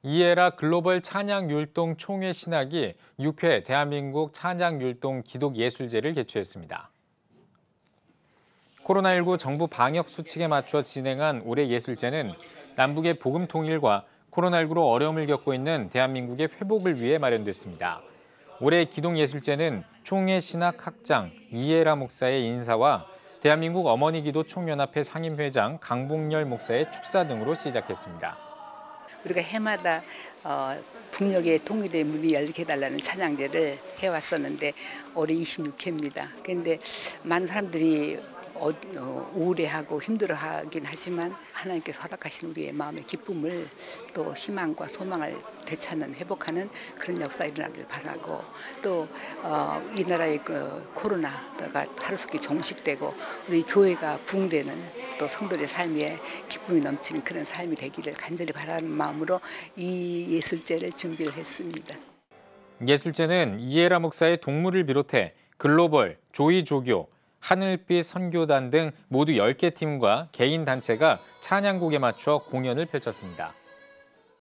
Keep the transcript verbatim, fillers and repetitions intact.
이에라 글로벌 찬양율동 총회 신학이 육 회 대한민국 찬양율동 기독예술제를 개최했습니다. 코로나십구 정부 방역 수칙에 맞춰 진행한 올해 예술제는 남북의 복음 통일과 코로나십구로 어려움을 겪고 있는 대한민국의 회복을 위해 마련됐습니다. 올해 기독예술제는 총회 신학학장 이에라 목사의 인사와 대한민국 어머니기도 총연합회 상임회장 강봉열 목사의 축사 등으로 시작했습니다. 우리가 해마다 어, 북녘의 통일의 문이 열게 해달라는 찬양제를 해왔었는데 올해 이십육 회입니다. 그런데 많은 사람들이 어, 어, 우울해하고 힘들어하긴 하지만 하나님께서 허락하신 우리의 마음의 기쁨을 또 희망과 소망을 되찾는 회복하는 그런 역사가 일어나길 바라고 또 어, 이 나라의 그 코로나가 하루속히 종식되고 우리 교회가 부흥되는 또 성도의 삶에 기쁨이 넘치는 그런 삶이 되기를 간절히 바라는 마음으로 이 예술제를 준비를 했습니다. 예술제는 이에라 목사의 동물을 비롯해 글로벌, 조이조교, 하늘빛 선교단 등 모두 열 개 팀과 개인 단체가 찬양곡에 맞춰 공연을 펼쳤습니다.